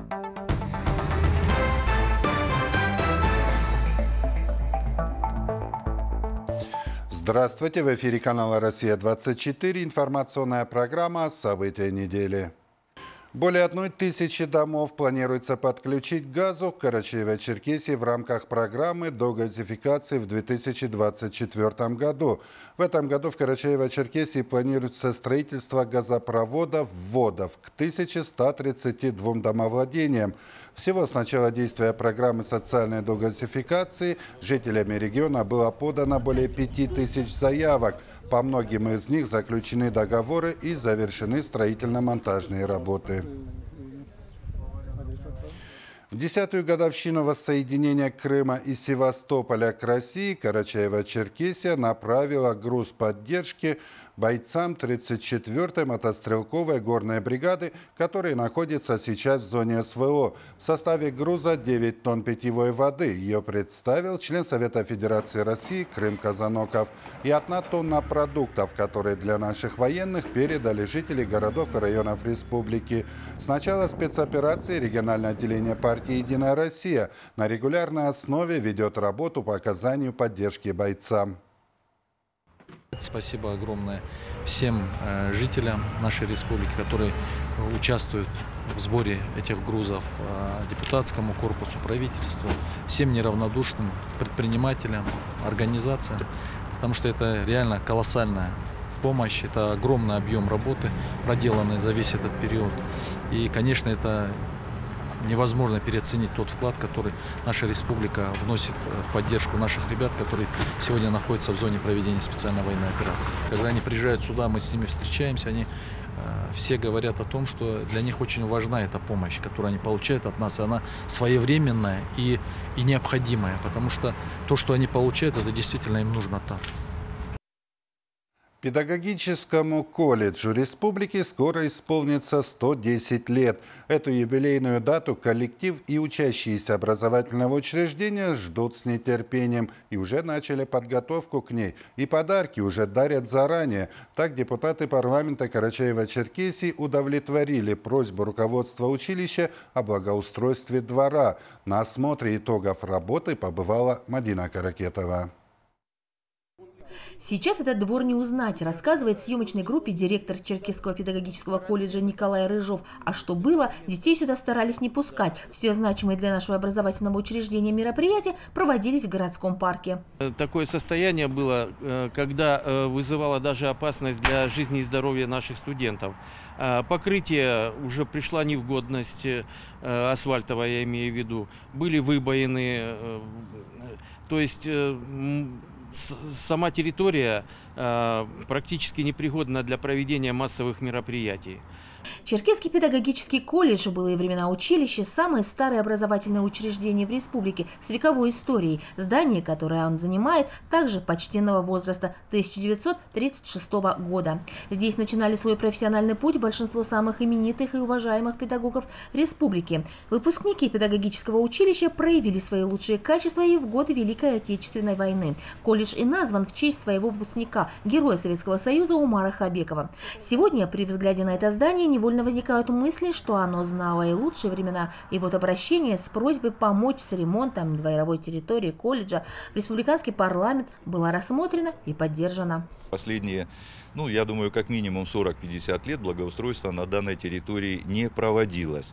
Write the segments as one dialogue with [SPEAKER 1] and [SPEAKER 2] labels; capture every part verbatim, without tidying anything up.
[SPEAKER 1] Здравствуйте! В эфире канала «Россия-двадцать четыре». Информационная программа «События недели». Более одной тысячи домов планируется подключить к газу в Карачаево-Черкесии в рамках программы догазификации в две тысячи двадцать четвёртом году. В этом году в Карачаево-Черкесии планируется строительство газопроводов-вводов к тысяче ста тридцати двум домовладениям. Всего с начала действия программы социальной догазификации жителями региона было подано более пяти тысяч заявок. По многим из них заключены договоры и завершены строительно-монтажные работы. В десятую годовщину воссоединения Крыма и Севастополя к России Карачаево-Черкесия направила груз поддержки бойцам тридцать четвёртой мотострелковой горной бригады, которые находятся сейчас в зоне СВО. В составе груза девять тонн питьевой воды. Ее представил член Совета Федерации России Крым Казаноков. И одна тонна продуктов, которые для наших военных передали жители городов и районов республики. С начала спецоперации региональное отделение партии «Единая Россия» на регулярной основе ведет работу по оказанию поддержки бойцам.
[SPEAKER 2] Спасибо огромное всем э, жителям нашей республики, которые участвуют в сборе этих грузов, э, депутатскому корпусу, правительству, всем неравнодушным предпринимателям, организациям, потому что это реально колоссальная помощь, это огромный объем работы, проделанный за весь этот период. И, конечно, это невозможно переоценить тот вклад, который наша республика вносит в поддержку наших ребят, которые сегодня находятся в зоне проведения специальной военной операции. Когда они приезжают сюда, мы с ними встречаемся, они э, все говорят о том, что для них очень важна эта помощь, которую они получают от нас, и она своевременная и, и необходимая, потому что то, что они получают, это действительно им нужно там.
[SPEAKER 1] Педагогическому колледжу республики скоро исполнится сто десять лет. Эту юбилейную дату коллектив и учащиеся образовательного учреждения ждут с нетерпением и уже начали подготовку к ней. И подарки уже дарят заранее. Так депутаты парламента Карачаево-Черкесии удовлетворили просьбу руководства училища о благоустройстве двора. На осмотре итогов работы побывала Мадина Каракетова.
[SPEAKER 3] Сейчас этот двор не узнать, рассказывает съемочной группе директор Черкесского педагогического колледжа Николай Рыжов. А что было, детей сюда старались не пускать. Все значимые для нашего образовательного учреждения мероприятия проводились в городском парке.
[SPEAKER 4] Такое состояние было, когда вызывало даже опасность для жизни и здоровья наших студентов. Покрытие уже пришло не в годность, асфальтовое я имею в виду. Были выбоины, то есть сама территория э, практически непригодна для проведения массовых мероприятий.
[SPEAKER 3] Черкесский педагогический колледж в былые времена училище – самое старое образовательное учреждение в республике с вековой историей. Здание, которое он занимает, также почтенного возраста – тысяча девятьсот тридцать шестого года. Здесь начинали свой профессиональный путь большинство самых именитых и уважаемых педагогов республики. Выпускники педагогического училища проявили свои лучшие качества и в годы Великой Отечественной войны. Колледж и назван в честь своего выпускника, героя Советского Союза Умара Хабекова. Сегодня при взгляде на это здание невольно возникают мысли, что оно знало и лучшие времена. И вот обращение с просьбой помочь с ремонтом дворовой территории колледжа в республиканский парламент было рассмотрено и поддержано.
[SPEAKER 5] Последние, ну, я думаю, как минимум сорок-пятьдесят лет благоустройство на данной территории не проводилось.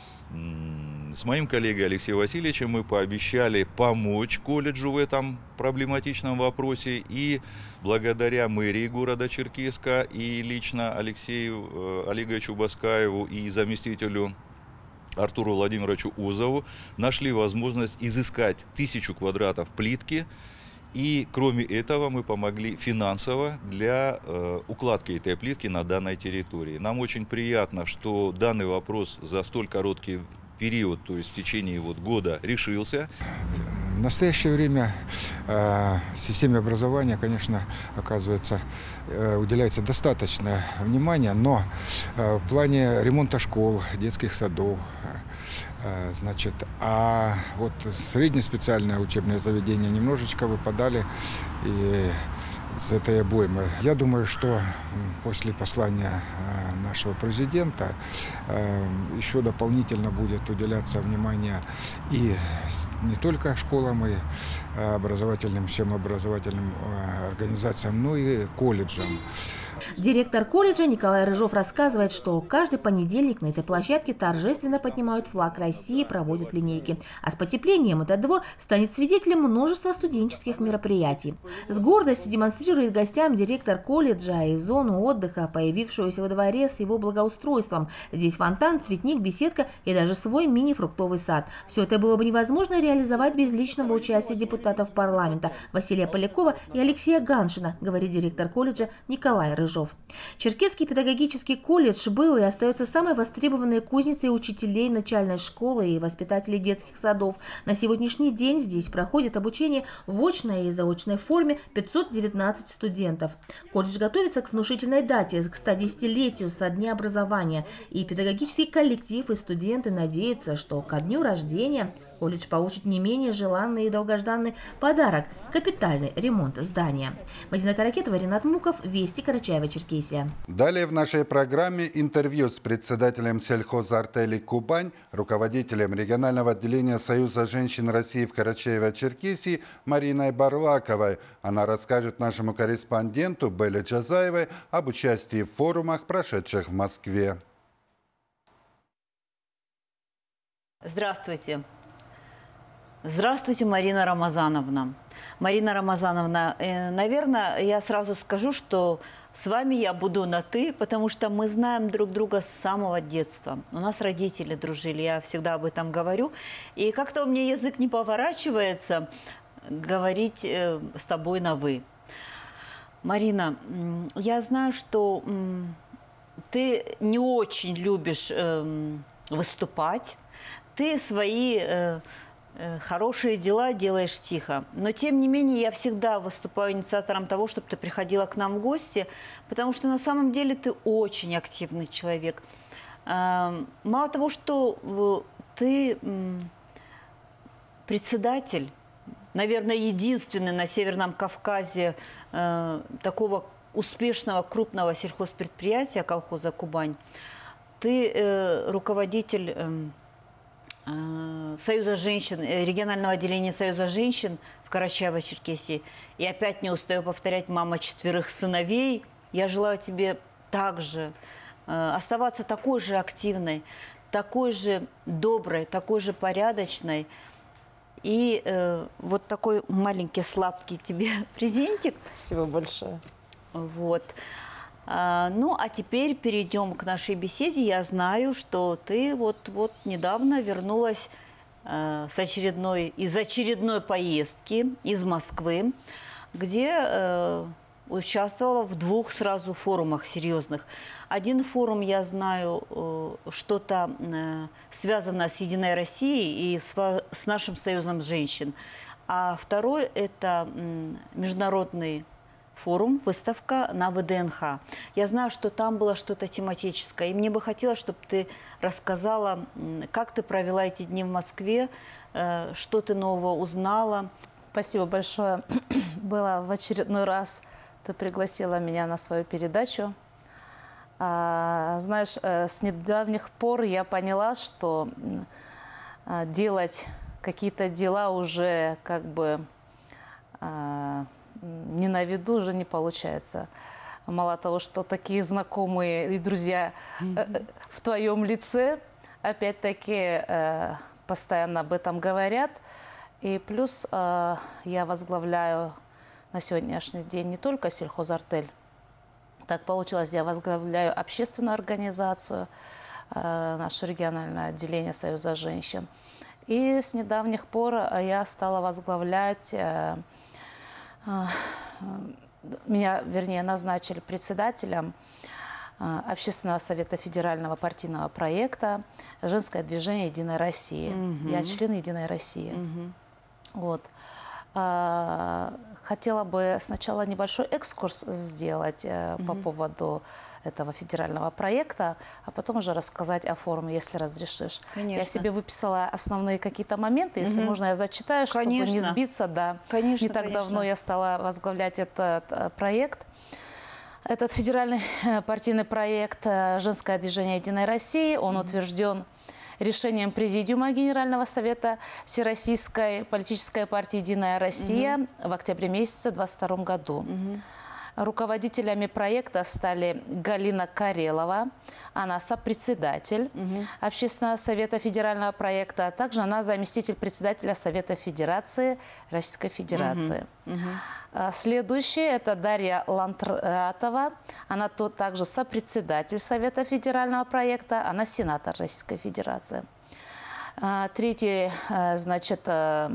[SPEAKER 5] С моим коллегой Алексеем Васильевичем мы пообещали помочь колледжу в этом проблематичном вопросе. И благодаря мэрии города Черкесска и лично Алексею Олеговичу Баскаеву и заместителю Артуру Владимировичу Озову нашли возможность изыскать тысячу квадратов плитки. И кроме этого мы помогли финансово для э, укладки этой плитки на данной территории. Нам очень приятно, что данный вопрос за столь короткий период, то есть в течение вот года, решился.
[SPEAKER 6] В настоящее время э, системе образования, конечно, оказывается, э, уделяется достаточно внимания, но э, в плане ремонта школ, детских садов, э, значит, а вот среднеспециальное учебное заведение немножечко выпадали, и с этой обоймы. Я думаю, что после послания нашего президента еще дополнительно будет уделяться внимание и не только школам и образовательным, всем образовательным организациям, но и колледжам.
[SPEAKER 3] Директор колледжа Николай Рыжов рассказывает, что каждый понедельник на этой площадке торжественно поднимают флаг России и проводят линейки. А с потеплением этот двор станет свидетелем множества студенческих мероприятий. С гордостью демонстрирует гостям директор колледжа и зону отдыха, появившуюся во дворе с его благоустройством. Здесь фонтан, цветник, беседка и даже свой мини-фруктовый сад. Все это было бы невозможно реализовать без личного участия депутатов парламента Василия Полякова и Алексея Ганшина, говорит директор колледжа Николай Рыжов. Черкесский педагогический колледж был и остается самой востребованной кузницей учителей начальной школы и воспитателей детских садов. На сегодняшний день здесь проходит обучение в очной и заочной форме пятьсот девятнадцать студентов. Колледж готовится к внушительной дате, к стодесятилетию со дня образования. И педагогический коллектив и студенты надеются, что ко дню рождения колледж получит не менее желанный и долгожданный подарок – капитальный ремонт здания. Мадина Каракетова, Ренат Муков, Вести, Карачаево-Черкесия.
[SPEAKER 1] Далее в нашей программе интервью с председателем сельхозартели «Кубань», руководителем регионального отделения Союза женщин России в Карачаево-Черкесии Мариной Барлаковой. Она расскажет нашему корреспонденту Белле Джазаевой об участии в форумах, прошедших в Москве.
[SPEAKER 7] Здравствуйте. Здравствуйте, Марина Рамазановна. Марина Рамазановна, э, наверное, я сразу скажу, что с вами я буду на «ты», потому что мы знаем друг друга с самого детства. У нас родители дружили, я всегда об этом говорю. И как-то у меня язык не поворачивается говорить э, с тобой на «вы». Марина, я знаю, что э, ты не очень любишь э, выступать. Ты свои... Э, хорошие дела делаешь тихо. Но, тем не менее, я всегда выступаю инициатором того, чтобы ты приходила к нам в гости, потому что на самом деле ты очень активный человек. Мало того, что ты председатель, наверное, единственный на Северном Кавказе такого успешного крупного сельхозпредприятия колхоза «Кубань», ты руководитель Союза женщин, регионального отделения Союза женщин в Карачаево-Черкесии. И опять не устаю повторять, мама четверых сыновей. Я желаю тебе также э, оставаться такой же активной, такой же доброй, такой же порядочной. И э, вот такой маленький сладкий тебе презентик.
[SPEAKER 8] Спасибо большое.
[SPEAKER 7] Вот. Ну, а теперь перейдем к нашей беседе. Я знаю, что ты вот-вот недавно вернулась э, с очередной, из очередной поездки из Москвы, где э, участвовала в двух сразу форумах серьезных. Один форум, я знаю, э, что-то э, связано с «Единой Россией» и с, с нашим Союзом женщин. А второй – это э, международный форум, выставка на вэ дэ эн ха. Я знаю, что там было что-то тематическое. И мне бы хотелось, чтобы ты рассказала, как ты провела эти дни в Москве, что ты нового узнала.
[SPEAKER 8] Спасибо большое. Было в очередной раз, ты пригласила меня на свою передачу. А, знаешь, с недавних пор я поняла, что делать какие-то дела уже как бы... не на виду уже не получается. Мало того, что такие знакомые и друзья э, в твоем лице, опять-таки, э, постоянно об этом говорят. И плюс э, я возглавляю на сегодняшний день не только сельхозартель. Так получилось, я возглавляю общественную организацию, э, наше региональное отделение Союза женщин. И с недавних пор я стала возглавлять... Э, Меня, вернее, назначили председателем Общественного совета федерального партийного проекта «Женское движение Единой России». Mm-hmm. Я член Единой России. Mm-hmm. Вот. Хотела бы сначала небольшой экскурс сделать mm-hmm. по поводу этого федерального проекта, а потом уже рассказать о форуме, если разрешишь.
[SPEAKER 7] Конечно.
[SPEAKER 8] Я себе выписала основные какие-то моменты, если угу. можно, я зачитаю, чтобы
[SPEAKER 7] конечно.
[SPEAKER 8] не сбиться. Да.
[SPEAKER 7] Конечно,
[SPEAKER 8] не так
[SPEAKER 7] конечно.
[SPEAKER 8] давно я стала возглавлять этот э, проект. Этот федеральный э, партийный проект э, «Женское движение Единой России», он угу. утвержден решением Президиума Генерального совета Всероссийской политической партии «Единая Россия» угу. в октябре месяце две тысячи двадцать втором году. Угу. Руководителями проекта стали Галина Карелова, она сопредседатель угу. Общественного совета федерального проекта, а также она заместитель председателя Совета Федерации Российской Федерации. Угу. Угу. Следующая – это Дарья Лантратова, она тут также сопредседатель Совета Федерального проекта, она сенатор Российской Федерации. Третий, значит,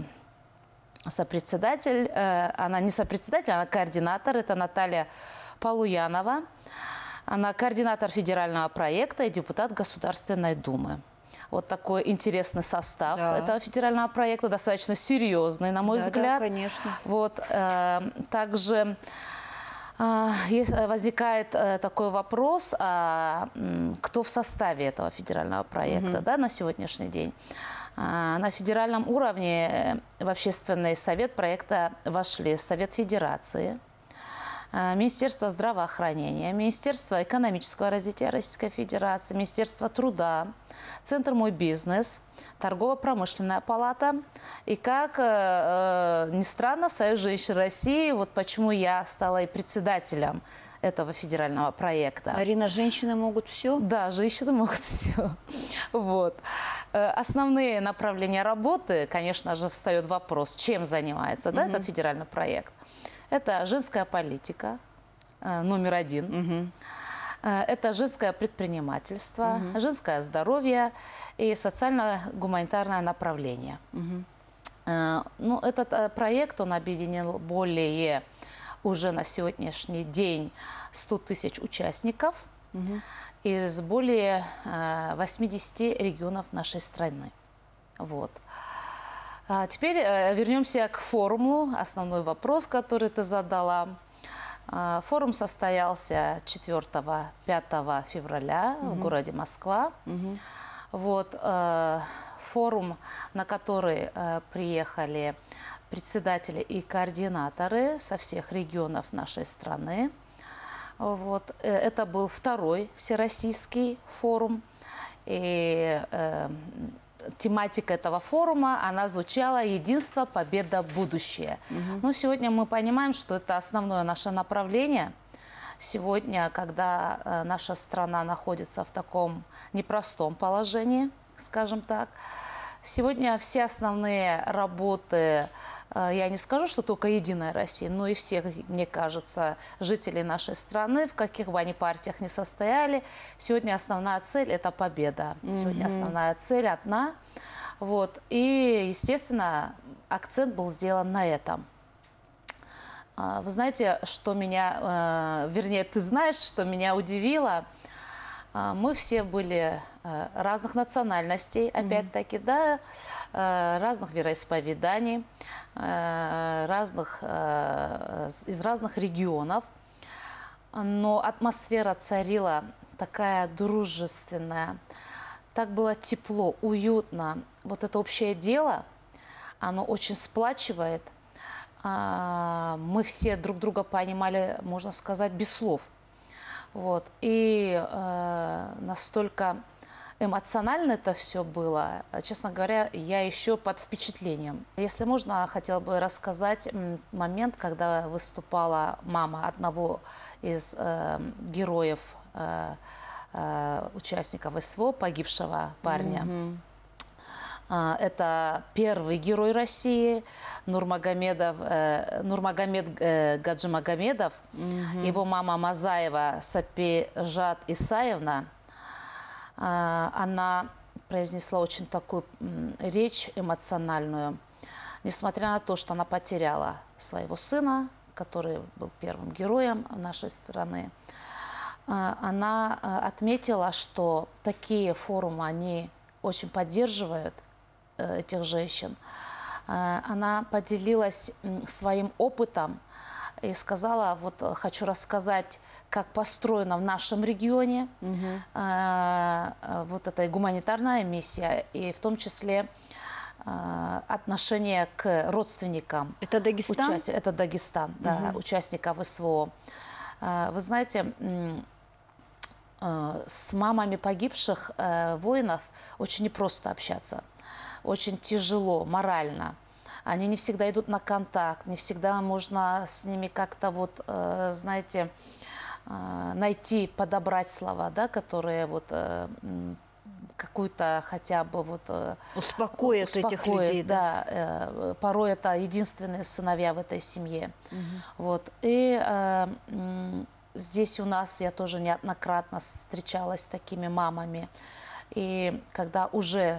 [SPEAKER 8] сопредседатель, она не сопредседатель, она координатор, это Наталья Полуянова. Она координатор федерального проекта и депутат Государственной Думы. Вот такой интересный состав да. этого федерального проекта, достаточно серьезный, на мой да, взгляд. Да,
[SPEAKER 7] конечно.
[SPEAKER 8] Вот, э, также э, возникает э, такой вопрос, а, кто в составе этого федерального проекта угу. да, на сегодняшний день. На федеральном уровне в общественный совет проекта вошли Совет Федерации, Министерство здравоохранения, Министерство экономического развития Российской Федерации, Министерство труда, Центр «Мой бизнес», Торгово-промышленная палата и, как ни странно, Союз женщин России. Вот почему я стала и председателем этого федерального проекта.
[SPEAKER 7] Марина, женщины могут все?
[SPEAKER 8] Да, женщины могут все. Вот. Основные направления работы, конечно же, встает вопрос, чем занимается угу. да, этот федеральный проект. Это женская политика, номер один. Угу. Это женское предпринимательство, угу. женское здоровье и социально-гуманитарное направление. Угу. Ну, этот проект, он объединил более... уже на сегодняшний день сто тысяч участников угу. из более э, восьмидесяти регионов нашей страны. Вот. А теперь э, вернемся к форуму. Основной вопрос, который ты задала. Э, форум состоялся четвёртого-пятого февраля угу. в городе Москва. Угу. Вот, э, форум, на который э, приехали председатели и координаторы со всех регионов нашей страны. Вот. Это был второй всероссийский форум. И э, тематика этого форума, она звучала «Единство, победа, будущее». Угу. Но сегодня мы понимаем, что это основное наше направление. Сегодня, когда э, наша страна находится в таком непростом положении, скажем так, сегодня все основные работы, я не скажу, что только «Единая Россия», но и всех, мне кажется, жителей нашей страны, в каких бы они партиях ни состояли, сегодня основная цель – это победа. Mm-hmm. Сегодня основная цель одна. Вот. И, естественно, акцент был сделан на этом. Вы знаете, что меня, вернее, ты знаешь, что меня удивило? Мы все были разных национальностей, опять-таки, mm-hmm. да, разных вероисповеданий, разных, из разных регионов. Но атмосфера царила такая дружественная, так было тепло, уютно. Вот это общее дело, оно очень сплачивает. Мы все друг друга понимали, можно сказать, без слов. Вот. И э, настолько эмоционально это все было. Честно говоря, я еще под впечатлением. Если можно, хотела бы рассказать момент, когда выступала мама одного из э, героев, э, э, участников СВО, погибшего парня. Mm-hmm. Это первый герой России, Нурмагомедов, э, Нурмагомед э, Гаджимагомедов. Mm-hmm. Его мама Мазаева Сапежат Исаевна, э, она произнесла очень такую э, речь эмоциональную. Несмотря на то, что она потеряла своего сына, который был первым героем нашей страны, э, она э, отметила, что такие форумы, они очень поддерживают этих женщин. Она поделилась своим опытом и сказала, вот хочу рассказать, как построена в нашем регионе
[SPEAKER 7] Угу.
[SPEAKER 8] э, вот эта гуманитарная миссия, и в том числе э, отношение к родственникам.
[SPEAKER 7] Это Дагестан?
[SPEAKER 8] Участие, это Дагестан, да,
[SPEAKER 7] Угу.
[SPEAKER 8] участников СВО. Э, вы знаете, с мамами погибших э, воинов очень непросто общаться, очень тяжело морально. Они не всегда идут на контакт, не всегда можно с ними как-то вот, э, знаете, э, найти, подобрать слова, да, которые вот э, какую-то хотя бы вот э,
[SPEAKER 7] успокоят, успокоят этих людей.
[SPEAKER 8] Да, э, порой это единственные сыновья в этой семье. Угу. Вот. И э, здесь у нас я тоже неоднократно встречалась с такими мамами. И когда уже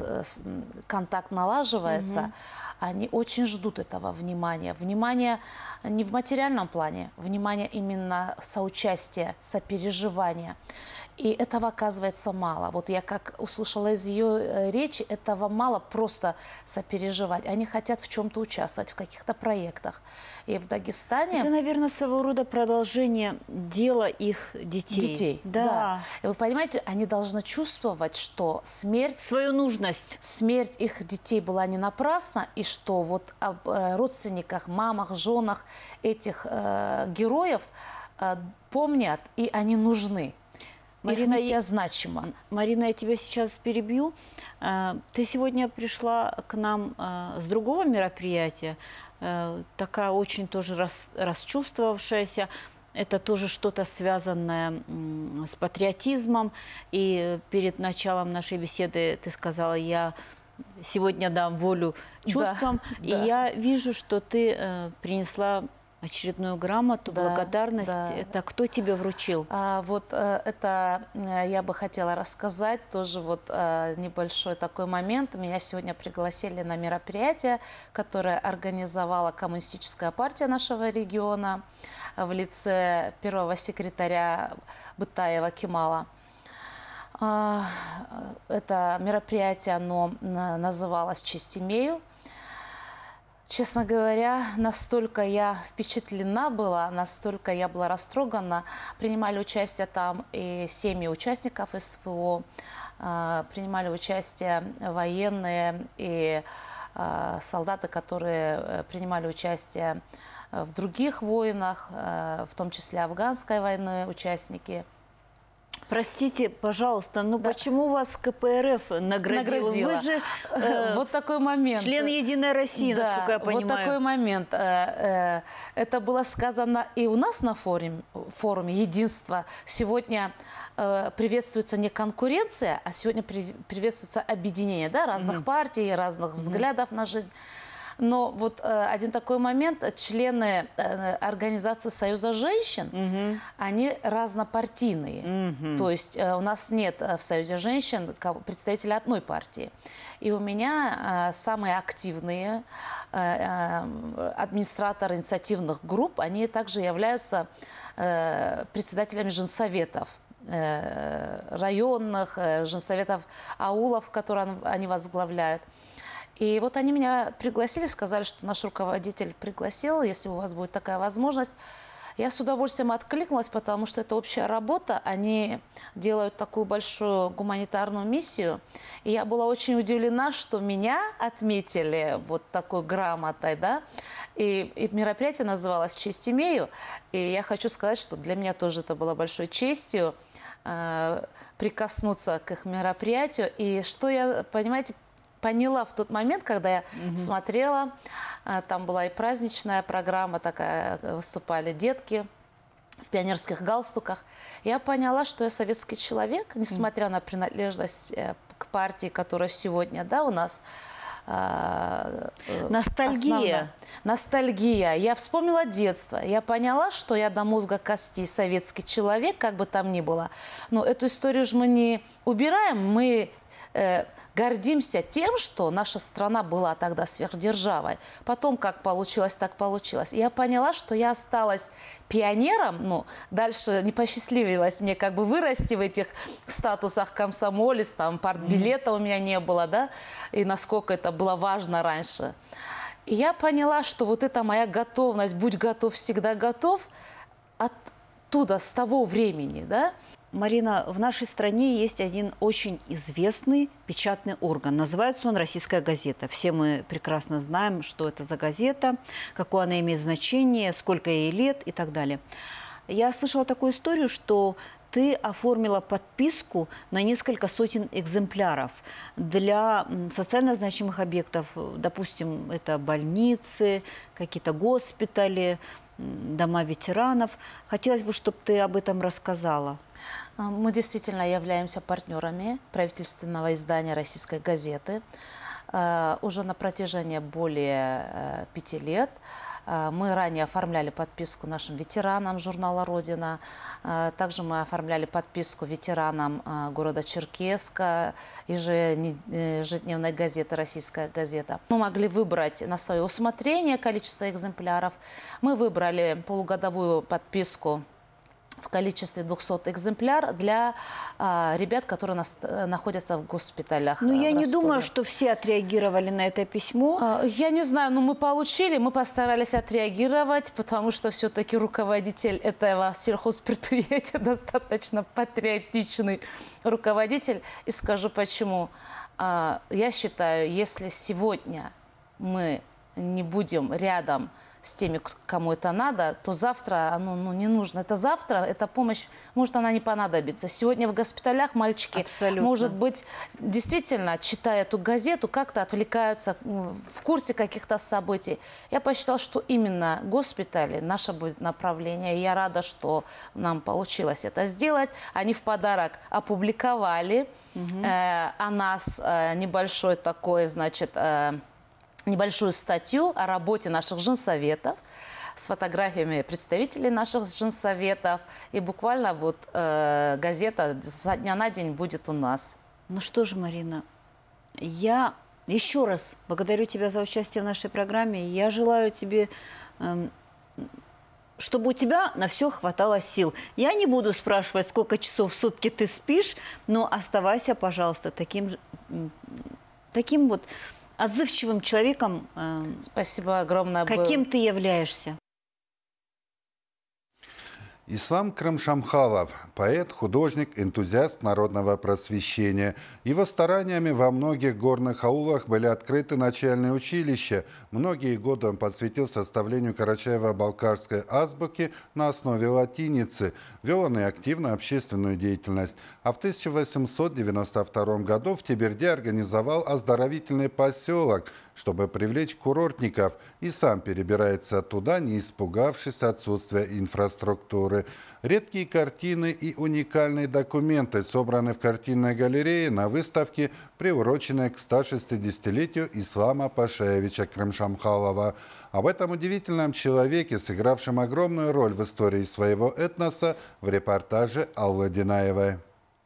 [SPEAKER 8] контакт налаживается, угу. они очень ждут этого внимания. Внимание не в материальном плане, внимание именно соучастия, сопереживания. И этого оказывается мало. Вот я как услышала из ее речи, этого мало просто сопереживать. Они хотят в чем-то участвовать, в каких-то проектах. И в Дагестане...
[SPEAKER 7] Это, наверное, своего рода продолжение дела их детей.
[SPEAKER 8] Детей, да. да. И вы понимаете, они должны чувствовать, что смерть...
[SPEAKER 7] Свою нужность.
[SPEAKER 8] Смерть их детей была не напрасна, и что вот об э, родственниках, мамах, женах этих э, героев э, помнят, и они нужны.
[SPEAKER 7] Марина,
[SPEAKER 8] я значима.
[SPEAKER 7] Марина, я тебя сейчас перебью. Ты сегодня пришла к нам с другого мероприятия, такая очень тоже рас, расчувствовавшаяся. Это тоже что-то связанное с патриотизмом. И перед началом нашей беседы ты сказала, я сегодня дам волю чувствам. Да, и да. я вижу, что ты принесла очередную грамоту, да, благодарность. Да. Это кто тебе вручил?
[SPEAKER 8] А, вот э, это я бы хотела рассказать. Тоже вот э, небольшой такой момент. Меня сегодня пригласили на мероприятие, которое организовала Коммунистическая партия нашего региона в лице первого секретаря Бытаева Кемала. А, это мероприятие, оно называлось «Честь имею». Честно говоря, настолько я впечатлена была, настолько я была растрогана. Принимали участие там и семьи участников СВО, принимали участие военные и солдаты, которые принимали участие в других войнах, в том числе афганской войны участники.
[SPEAKER 7] Простите, пожалуйста, но да. почему вас ка пэ эр эф наградила?
[SPEAKER 8] наградила.
[SPEAKER 7] Вы же э,
[SPEAKER 8] вот такой момент.
[SPEAKER 7] член Единой России, да, насколько я понимаю.
[SPEAKER 8] Вот такой момент. Это было сказано и у нас на форуме, форуме «Единство». Сегодня приветствуется не конкуренция, а сегодня приветствуется объединение, да, разных mm-hmm. партий, разных взглядов mm-hmm. на жизнь. Но вот э, один такой момент, члены э, организации Союза женщин, угу. они разнопартийные. Угу. То есть э, у нас нет в Союзе женщин представителей одной партии. И у меня э, самые активные э, э, администраторы инициативных групп, они также являются э, председателями женсоветов. Районных, женсоветов аулов, которые они возглавляют. И вот они меня пригласили, сказали, что наш руководитель пригласил, если у вас будет такая возможность. Я с удовольствием откликнулась, потому что это общая работа. Они делают такую большую гуманитарную миссию. И я была очень удивлена, что меня отметили вот такой грамотой, да. И, и мероприятие называлось «Честь имею». И я хочу сказать, что для меня тоже это было большой честью э, прикоснуться к их мероприятию. И что я, понимаете, поняла в тот момент, когда я угу. смотрела, там была и праздничная программа такая, выступали детки в пионерских галстуках. Я поняла, что я советский человек, несмотря на принадлежность к партии, которая сегодня, да, у нас
[SPEAKER 7] ностальгия.
[SPEAKER 8] Основная. Ностальгия. Я вспомнила детство. Я поняла, что я до мозга костей советский человек, как бы там ни было. Но эту историю же мы не убираем, мы гордимся тем, что наша страна была тогда сверхдержавой. Потом, как получилось, так получилось. И я поняла, что я осталась пионером. Ну, дальше не посчастливилось мне как бы вырасти в этих статусах комсомолец, там партбилета у меня не было, да, и насколько это было важно раньше. И я поняла, что вот эта моя готовность, будь готов, всегда готов, оттуда, с того времени, да.
[SPEAKER 7] Марина, в нашей стране есть один очень известный печатный орган. Называется он «Российская газета». Все мы прекрасно знаем, что это за газета, какое она имеет значение, сколько ей лет и так далее. Я слышала такую историю, что ты оформила подписку на несколько сотен экземпляров для социально значимых объектов. Допустим, это больницы, какие-то госпитали, дома ветеранов. Хотелось бы, чтобы ты об этом рассказала.
[SPEAKER 8] Мы действительно являемся партнерами правительственного издания «Российской газеты». Уже на протяжении более пяти лет. Мы ранее оформляли подписку нашим ветеранам журнала «Родина». Также мы оформляли подписку ветеранам города Черкесска, ежедневной газеты «Российская газета». Мы могли выбрать на свое усмотрение количество экземпляров. Мы выбрали полугодовую подписку в количестве двухсот экземпляр для а, ребят, которые нас, находятся в госпиталях.
[SPEAKER 7] Ну, я
[SPEAKER 8] в
[SPEAKER 7] не
[SPEAKER 8] Ростове.
[SPEAKER 7] думаю, что все отреагировали на это письмо.
[SPEAKER 8] А, я не знаю, но мы получили, мы постарались отреагировать, потому что все-таки руководитель этого сельхозпредприятия достаточно патриотичный руководитель. И скажу почему. А, я считаю, если сегодня мы не будем рядом с теми, кому это надо, то завтра оно ну, не нужно. Это завтра, эта помощь, может, она не понадобится. Сегодня в госпиталях мальчики,
[SPEAKER 7] Абсолютно.
[SPEAKER 8] Может быть, действительно, читая эту газету, как-то отвлекаются в курсе каких-то событий. Я посчитала, что именно госпитали наше будет направление. И я рада, что нам получилось это сделать. Они в подарок опубликовали угу. э, о нас э, небольшой такой, значит, э, небольшую статью о работе наших женсоветов с фотографиями представителей наших женсоветов. И буквально вот э, газета со дня на день будет у нас.
[SPEAKER 7] Ну что же, Марина, я еще раз благодарю тебя за участие в нашей программе. Я желаю тебе, э, чтобы у тебя на все хватало сил. Я не буду спрашивать, сколько часов в сутки ты спишь, но оставайся, пожалуйста, таким, таким вот отзывчивым человеком, э,
[SPEAKER 8] Спасибо огромное.
[SPEAKER 7] Каким ты являешься.
[SPEAKER 1] Ислам Крымшамхалов – поэт, художник, энтузиаст народного просвещения. Его стараниями во многих горных аулах были открыты начальные училища. Многие годы он посвятил составлению карачаево-балкарской азбуки на основе латиницы. Вел он и активно общественную деятельность. А в тысяча восемьсот девяносто втором году в Теберде организовал оздоровительный поселок, чтобы привлечь курортников, и сам перебирается туда, не испугавшись отсутствия инфраструктуры. Редкие картины и уникальные документы собраны в картинной галерее на выставке, приуроченной к ста шестидесятилетию Ислама Пашаевича Крымшамхалова. Об этом удивительном человеке, сыгравшем огромную роль в истории своего этноса, в репортаже Аллы Динаевой.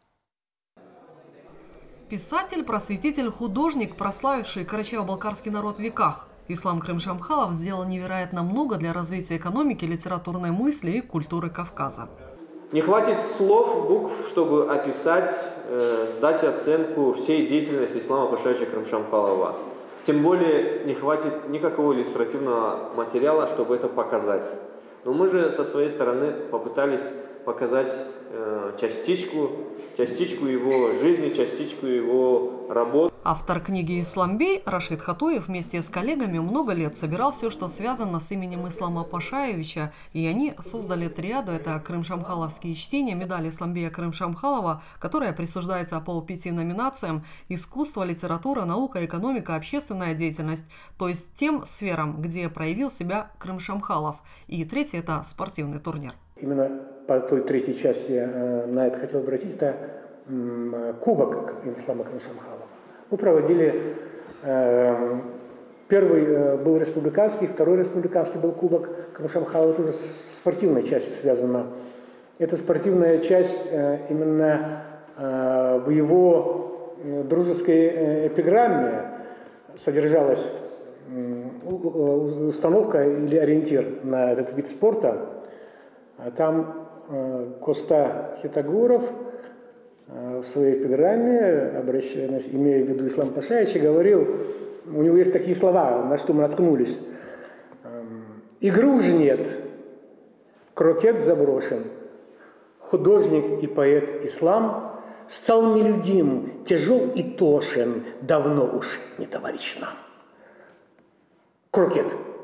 [SPEAKER 9] Писатель, просветитель, художник, прославивший карачаево-балкарский народ в веках. Ислам Крымшамхалов сделал невероятно много для развития экономики, литературной мысли и культуры Кавказа.
[SPEAKER 10] Не хватит слов, букв, чтобы описать, э, дать оценку всей деятельности Ислама Пашаевича Крымшамхалова. Тем более не хватит никакого иллюстративного материала, чтобы это показать. Но мы же со своей стороны попытались показать э, частичку, частичку его жизни, частичку его работы.
[SPEAKER 9] Автор книги «Исламбей» Рашид Хатуев вместе с коллегами много лет собирал все, что связано с именем Ислама Пашаевича, и они создали триаду. Это крымшамхаловские чтения, медаль Исламбея Крымшамхалова, которая присуждается по пяти номинациям: искусство, литература, наука, экономика, общественная деятельность, то есть тем сферам, где проявил себя Крымшамхалов. И третий – это спортивный турнир.
[SPEAKER 11] Именно по той третьей части э, на это хотел обратить, это э, кубок Ислама Крымшамхалова. Мы проводили, э, первый э, был республиканский, второй республиканский был кубок Крымшамхалова, тоже с спортивной частью связана. Эта спортивная часть э, именно э, в его дружеской эпиграмме содержалась э, установка или ориентир на этот вид спорта. Там э, Коста Хитагуров э, в своей эпиграмме, обращаясь, имея в виду Ислам Пашаевича, говорил: у него есть такие слова, на что мы наткнулись. Игры уж нет, крокет заброшен, художник и поэт ислам стал нелюдим, тяжел и тошен, давно уж не товарищ нам. Крокет.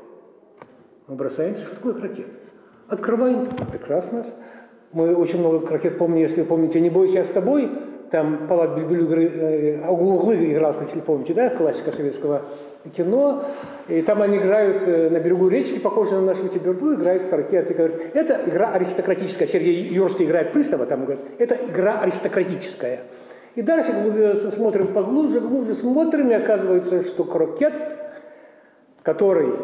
[SPEAKER 11] Мы бросаемся, что такое крокет? Открываем. Прекрасно. Мы очень много крокет помним, если вы помните, «Не бойся, я с тобой». Там Палат Бельбюль э, углы играл, если помните, да, классика советского кино. И там они играют э, на берегу речки, похожей на нашу Тиберду, играют в крокет. И говорят, это игра аристократическая. Сергей Юрский играет пристава, там говорит, это игра аристократическая. И дальше смотрим поглубже, глубже смотрим, и оказывается, что крокет, который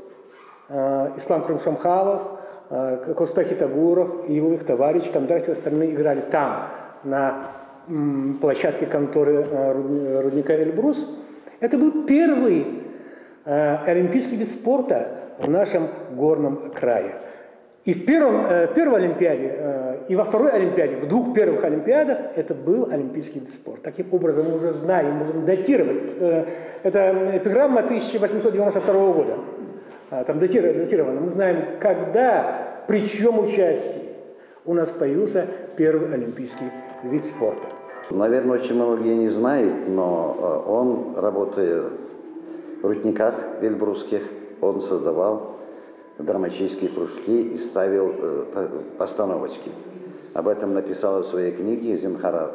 [SPEAKER 11] э, Ислам Крымшамхалов, э, Коста Хитагуров и его их товарищ, там дальше остальные играли там, на м, площадке конторы э, рудника Эльбрус. Это был первый э, олимпийский вид спорта в нашем горном крае. И в, первом, э, в первой Олимпиаде, э, и во второй Олимпиаде, в двух первых Олимпиадах это был олимпийский вид спорта. Таким образом мы уже знаем, можем датировать. Э, это эпиграмма тысяча восемьсот девяносто второго года. Э, там датировано. Мы знаем, когда, при чьем участии у нас появился первый олимпийский вид спорта.
[SPEAKER 12] Наверное, очень многие не знают, но он, работая в рудниках эльбрусских, он создавал драматические кружки и ставил постановочки. Об этом написала в своей книге Зинхара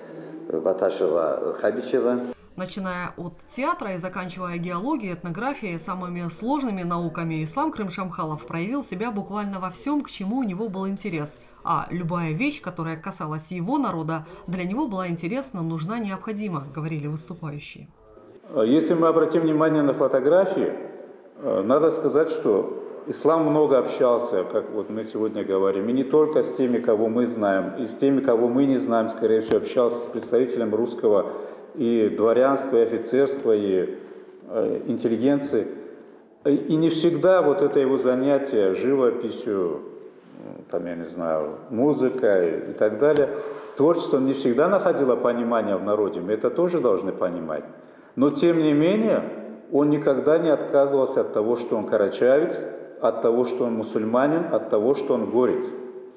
[SPEAKER 12] Баташева-Хабичева.
[SPEAKER 9] Начиная от театра и заканчивая геологией, этнографией, самыми сложными науками, Ислам Крымшамхалов проявил себя буквально во всем, к чему у него был интерес. А любая вещь, которая касалась его народа, для него была интересна, нужна, необходима, говорили выступающие.
[SPEAKER 13] Если мы обратим внимание на фотографии, надо сказать, что Ислам много общался, как вот мы сегодня говорим, и не только с теми, кого мы знаем, и с теми, кого мы не знаем, скорее всего, общался с представителем русского и дворянства, и офицерства, и э, интеллигенции. И не всегда вот это его занятие живописью, там, я не знаю, музыкой и так далее, творчеством не всегда находило понимание в народе, мы это тоже должны понимать. Но тем не менее, он никогда не отказывался от того, что он карачаевец, от того, что он мусульманин, от того, что он горец.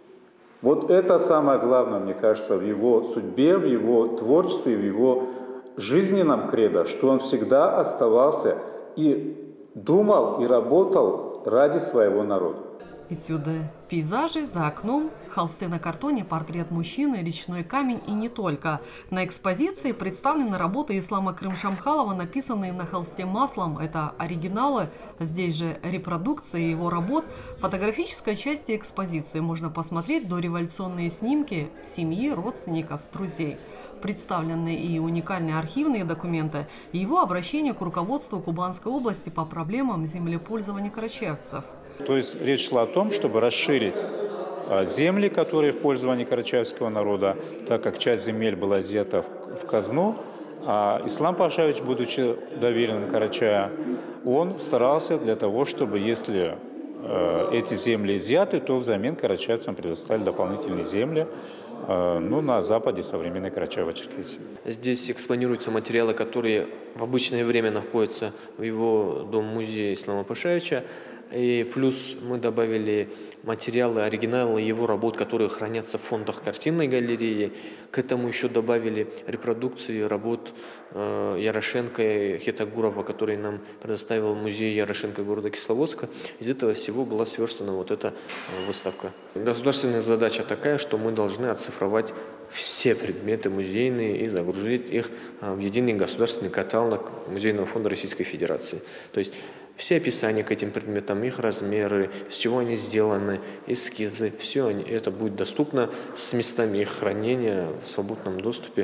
[SPEAKER 13] Вот это самое главное, мне кажется, в его судьбе, в его творчестве, в его жизненном кредо, что он всегда оставался и думал, и работал ради своего народа.
[SPEAKER 9] Этюды, пейзажи, за окном, холсты на картоне, портрет мужчины, речной камень и не только. На экспозиции представлены работы Ислама Крымшамхалова, написанные на холсте маслом. Это оригиналы, здесь же репродукции его работ. В фотографической части экспозиции можно посмотреть дореволюционные снимки семьи, родственников, друзей. Представлены и уникальные архивные документы, и его обращение к руководству Кубанской области по проблемам землепользования карачаевцев.
[SPEAKER 13] То есть речь шла о том, чтобы расширить земли, которые в пользовании карачаевского народа, так как часть земель была изъята в казну, а Ислам Пашаевич, будучи доверенным Карачая, он старался для того, чтобы, если эти земли изъяты, то взамен карачаевцам предоставили дополнительные земли, ну, на западе современной Карачаево-Черкесии.
[SPEAKER 10] Здесь экспонируются материалы, которые в обычное время находятся в его дом-музее Ислама Пашаевича. И плюс мы добавили материалы, оригиналы его работ, которые хранятся в фондах картинной галереи. К этому еще добавили репродукции работ э, Ярошенко и Хитагурова, которые нам предоставил музей Ярошенко города Кисловодска. Из этого всего была сверстана вот эта э, выставка. Государственная задача такая, что мы должны оцифровать все предметы музейные и загрузить их в единый государственный каталог Музейного фонда Российской Федерации. То есть все описания к этим предметам, их размеры, с чего они сделаны, эскизы, все это будет доступно с местами их хранения в свободном доступе.